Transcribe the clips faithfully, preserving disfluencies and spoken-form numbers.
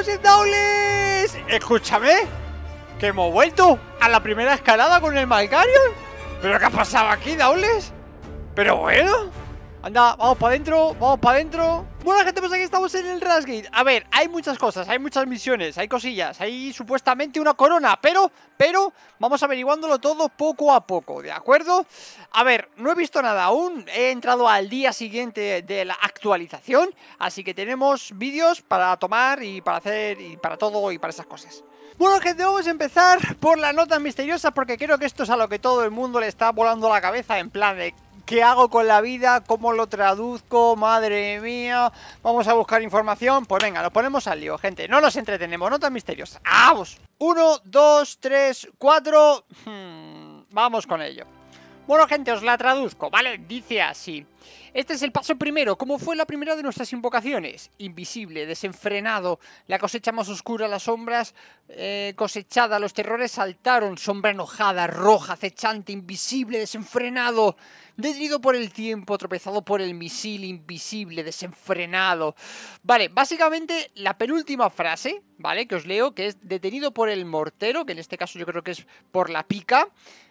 Massive Daulis! Escúchame, que hemos vuelto a la primera escalada con el Malgarion. ¿Pero qué ha pasado aquí, Daulis? Pero bueno, anda, vamos para adentro, vamos para adentro. Bueno, gente, pues aquí estamos en el Rush Gate. A ver, hay muchas cosas, hay muchas misiones, hay cosillas, hay supuestamente una corona, pero, pero, vamos averiguándolo todo poco a poco, ¿de acuerdo? A ver, no he visto nada aún, he entrado al día siguiente de la actualización, así que tenemos vídeos para tomar y para hacer y para todo y para esas cosas. Bueno, gente, vamos a empezar por la nota misteriosa porque creo que esto es a lo que todo el mundo le está volando la cabeza, en plan de ¿qué hago con la vida? ¿Cómo lo traduzco? Madre mía, vamos a buscar información. Pues venga, nos ponemos al lío, gente, no nos entretenemos, nota misteriosa. ¡Vamos! Uno, dos, tres, cuatro. Hmm, vamos con ello. Bueno, gente, os la traduzco, ¿vale? Dice así. Este es el paso primero. ¿Cómo fue la primera de nuestras invocaciones? Invisible, desenfrenado, la cosecha más oscura, las sombras eh, cosechada, los terrores saltaron, sombra enojada, roja, acechante, invisible, desenfrenado, detenido por el tiempo, tropezado por el misil, invisible, desenfrenado. Vale, básicamente la penúltima frase, ¿vale? Que os leo, que es detenido por el mortero, que en este caso yo creo que es por la pica.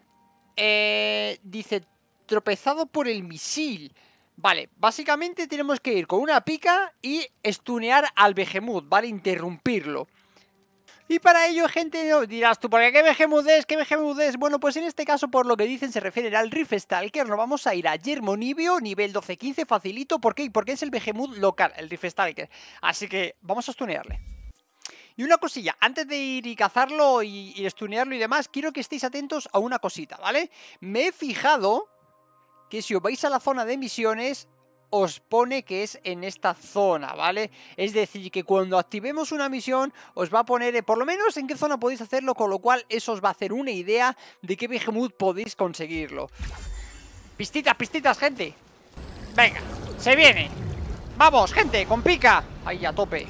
Eh, dice tropezado por el misil. Vale, básicamente tenemos que ir con una pica y stunear al Behemoth, ¿vale? Interrumpirlo. Y para ello, gente, dirás tú, ¿por qué Behemoth es? ¿Qué Behemoth es? Bueno, pues en este caso, por lo que dicen, se refiere al Rift Stalker. Nos vamos a ir a Yermonibio, nivel doce quince, facilito. ¿Por qué? Porque es el Behemoth local, el Rift Stalker. Así que vamos a stunearle. Y una cosilla, antes de ir y cazarlo y, y stunearlo y demás, quiero que estéis atentos a una cosita, ¿vale? Me he fijado que si os vais a la zona de misiones, os pone que es en esta zona, ¿vale? Es decir, que cuando activemos una misión, os va a poner, eh, por lo menos, en qué zona podéis hacerlo, con lo cual eso os va a hacer una idea de qué Behemoth podéis conseguirlo. Pistitas, pistitas, gente. Venga, se viene. Vamos, gente, con pica. Ahí, a tope.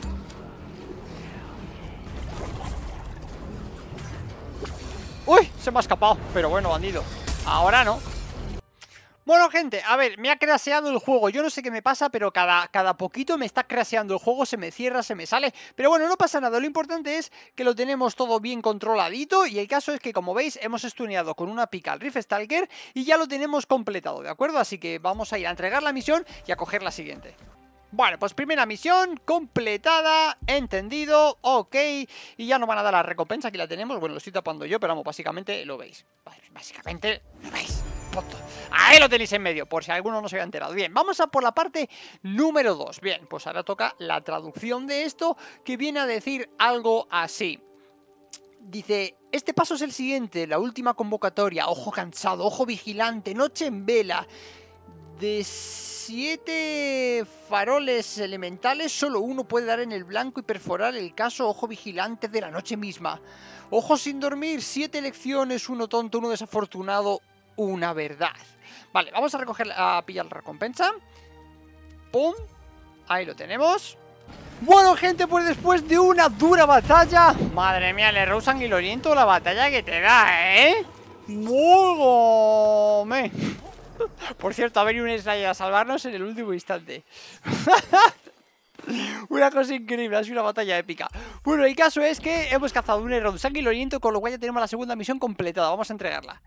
¡Uy! Se me ha escapado, pero bueno, bandido. Ahora no. Bueno, gente, a ver, me ha crasheado el juego. Yo no sé qué me pasa, pero cada, cada poquito me está crasheando el juego. Se me cierra, se me sale. Pero bueno, no pasa nada. Lo importante es que lo tenemos todo bien controladito. Y el caso es que, como veis, hemos stuneado con una pica al Rift Stalker y ya lo tenemos completado, ¿de acuerdo? Así que vamos a ir a entregar la misión y a coger la siguiente. Bueno, pues primera misión completada, entendido, ok, y ya nos van a dar la recompensa, aquí la tenemos, bueno, lo estoy tapando yo, pero vamos, básicamente lo veis, básicamente lo veis, punto. Ahí lo tenéis en medio, por si alguno no se había enterado. Bien, vamos a por la parte número dos, bien, pues ahora toca la traducción de esto, que viene a decir algo así. Dice, este paso es el siguiente, la última convocatoria, ojo cansado, ojo vigilante, noche en vela. De siete faroles elementales, solo uno puede dar en el blanco y perforar el caso ojo vigilante de la noche misma. Ojo sin dormir, siete elecciones, uno tonto, uno desafortunado, una verdad. Vale, vamos a recoger, a pillar la recompensa. Pum, ahí lo tenemos. Bueno, gente, pues después de una dura batalla, madre mía, le Rosan y lo oriento la batalla que te da, ¿eh? ¡Mógame! Por cierto, ha venido un Slayer a salvarnos en el último instante. Una cosa increíble, ha sido una batalla épica. Bueno, el caso es que hemos cazado un error de sanguinoliento, con lo cual ya tenemos la segunda misión completada. Vamos a entregarla.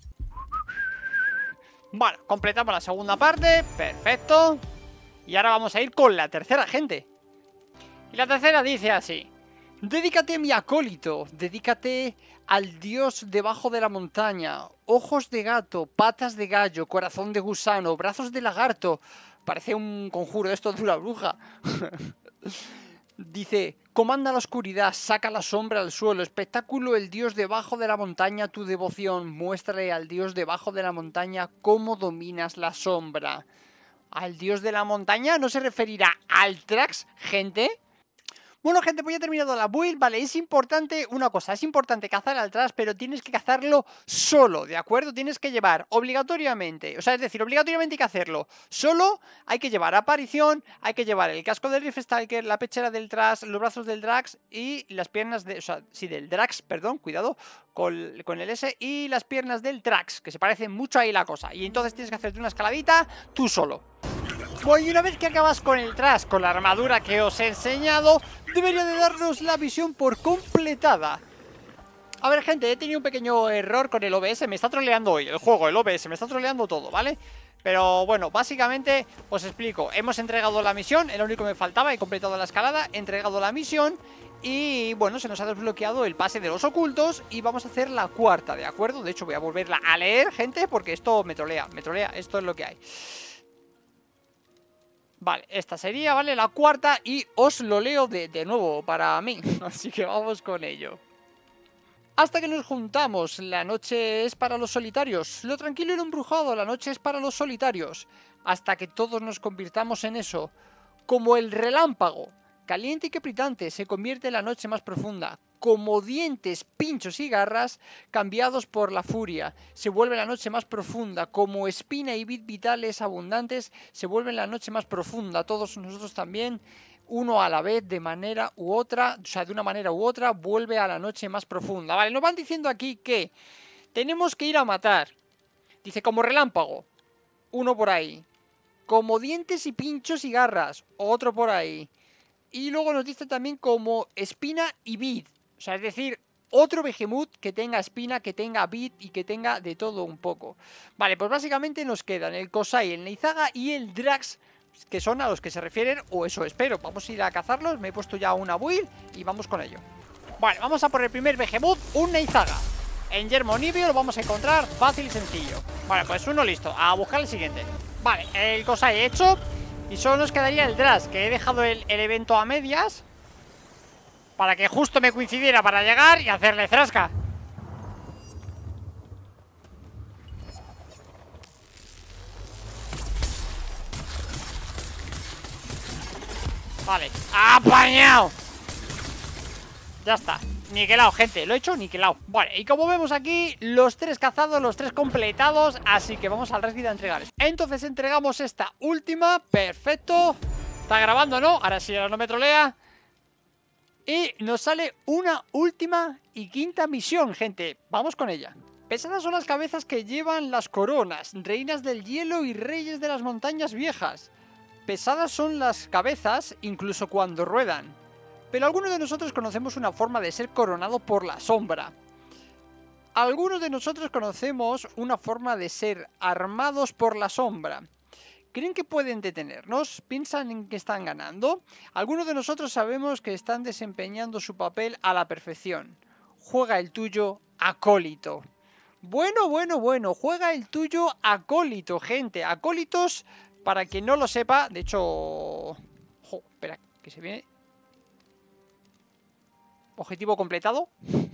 Bueno, completamos la segunda parte, perfecto. Y ahora vamos a ir con la tercera, gente. Y la tercera dice así: dedícate a mi acólito, dedícate al dios debajo de la montaña, ojos de gato, patas de gallo, corazón de gusano, brazos de lagarto. Parece un conjuro esto de una bruja. Dice, comanda la oscuridad, saca la sombra al suelo, espectáculo el dios debajo de la montaña, tu devoción, muéstrale al dios debajo de la montaña cómo dominas la sombra. ¿Al dios de la montaña? ¿No se referirá al Trax, gente? Bueno, gente, pues ya he terminado la build, vale, es importante una cosa, es importante cazar al Trash, pero tienes que cazarlo solo, ¿de acuerdo? Tienes que llevar obligatoriamente, o sea, es decir, obligatoriamente hay que hacerlo solo, hay que llevar aparición, hay que llevar el casco del Rift Stalker, la pechera del Trash, los brazos del Drax y las piernas de, o sea, sí, del Drax, perdón, cuidado, con, con el S, y las piernas del Trax, que se parecen mucho ahí la cosa, y entonces tienes que hacerte una escaladita tú solo. Bueno, y una vez que acabas con el trash, con la armadura que os he enseñado, debería de darnos la misión por completada. A ver, gente, he tenido un pequeño error con el O B S. Me está troleando hoy el juego, el O B S, me está troleando todo, ¿vale? Pero bueno, básicamente os explico. Hemos entregado la misión, era lo único que me faltaba. He completado la escalada, he entregado la misión. Y bueno, se nos ha desbloqueado el pase de los ocultos. Y vamos a hacer la cuarta, ¿de acuerdo? De hecho voy a volverla a leer, gente, porque esto me trolea, me trolea, esto es lo que hay. Vale, esta sería, ¿vale? La cuarta. Y os lo leo de, de nuevo para mí. Así que vamos con ello. Hasta que nos juntamos, la noche es para los solitarios. Lo tranquilo y lo embrujado, la noche es para los solitarios. Hasta que todos nos convirtamos en eso. Como el relámpago, caliente y crepitante, se convierte en la noche más profunda. Como dientes, pinchos y garras, cambiados por la furia, se vuelve la noche más profunda. Como espina y vid vitales abundantes, se vuelve la noche más profunda. Todos nosotros también, uno a la vez, de manera u otra, o sea, de una manera u otra, vuelve a la noche más profunda. Vale, nos van diciendo aquí que tenemos que ir a matar. Dice, como relámpago, uno por ahí. Como dientes y pinchos y garras, otro por ahí. Y luego nos dice también como espina y vid. O sea, es decir, otro Behemoth que tenga espina, que tenga vid y que tenga de todo un poco. Vale, pues básicamente nos quedan el Kosai, el Neizaga y el Drax, que son a los que se refieren, o eso espero. Vamos a ir a cazarlos, me he puesto ya una build y vamos con ello. Vale, vamos a por el primer Behemoth, un Neizaga. En Yermonibio lo vamos a encontrar fácil y sencillo. Vale, pues uno listo, a buscar el siguiente. Vale, el Kosai hecho. Y solo nos quedaría el Drax, que he dejado el, el evento a medias para que justo me coincidiera para llegar y hacerle frasca. Vale, apañado. Ya está, niquelado, gente, lo he hecho niquelado. Vale, y como vemos aquí, los tres cazados, los tres completados. Así que vamos al Resident a entregar. Entonces entregamos esta última, perfecto. Está grabando, ¿no? Ahora sí, ahora no me trolea. Y nos sale una última y quinta misión, gente. Vamos con ella. Pesadas son las cabezas que llevan las coronas, reinas del hielo y reyes de las montañas viejas. Pesadas son las cabezas, incluso cuando ruedan. Pero algunos de nosotros conocemos una forma de ser coronado por la sombra. Algunos de nosotros conocemos una forma de ser armados por la sombra. ¿Creen que pueden detenernos? ¿Piensan en que están ganando? Algunos de nosotros sabemos que están desempeñando su papel a la perfección. Juega el tuyo, acólito. Bueno, bueno, bueno, juega el tuyo, acólito, gente. Acólitos, para quien no lo sepa, de hecho... Ojo, espera, que se viene... Objetivo completado.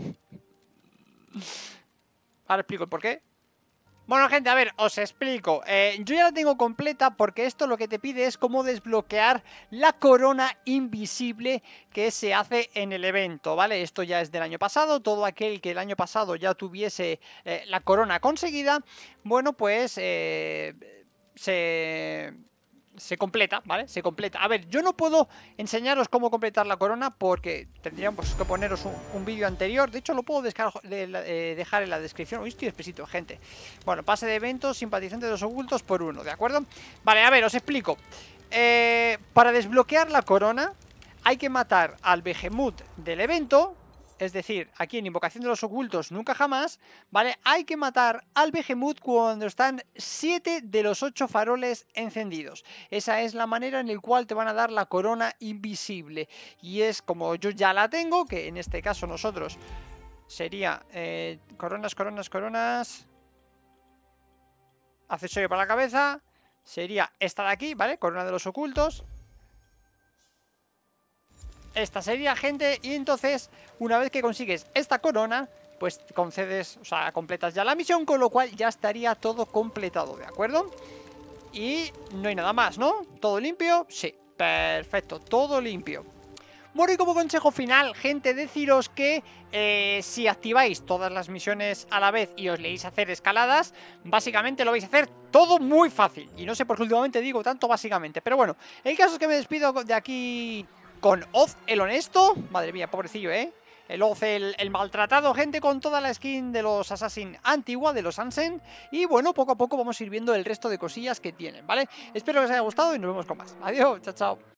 Ahora explico el porqué. Bueno, gente, a ver, os explico. eh, Yo ya la tengo completa porque esto lo que te pide es cómo desbloquear la corona invisible que se hace en el evento, ¿vale? Esto ya es del año pasado. Todo aquel que el año pasado ya tuviese eh, la corona conseguida, bueno, pues eh, se... Se completa, ¿vale? Se completa. A ver, yo no puedo enseñaros cómo completar la corona porque tendríamos que poneros un, un vídeo anterior. De hecho, lo puedo descargar, de, eh, dejar en la descripción. Uy, estoy espesito, gente. Bueno, pase de eventos, simpatizante de los ocultos por uno, ¿de acuerdo? Vale, a ver, os explico. Eh, para desbloquear la corona hay que matar al Behemoth del evento. Es decir, aquí en Invocación de los Ocultos nunca jamás, ¿vale? Hay que matar al Behemoth cuando están siete de los ocho faroles encendidos. Esa es la manera en la cual te van a dar la corona invisible. Y es como yo ya la tengo, que en este caso nosotros sería eh, coronas, coronas, coronas. Accesorio para la cabeza. Sería esta de aquí, ¿vale? Corona de los Ocultos. Esta sería, gente, y entonces una vez que consigues esta corona, pues concedes, o sea, completas ya la misión, con lo cual ya estaría todo completado, ¿de acuerdo? Y no hay nada más, ¿no? ¿Todo limpio? Sí, perfecto, todo limpio. Bueno, y como consejo final, gente, deciros que eh, si activáis todas las misiones a la vez y os leéis hacer escaladas, básicamente lo vais a hacer todo muy fácil. Y no sé por qué últimamente digo tanto básicamente, pero bueno, el caso es que me despido de aquí con Oz el Honesto. Madre mía, pobrecillo, ¿eh? el Oz, el, el maltratado, gente, con toda la skin de los Assassin antigua, de los Ancient. Y bueno, poco a poco vamos a ir viendo el resto de cosillas que tienen, ¿vale? Espero que os haya gustado y nos vemos con más. Adiós, chao, chao.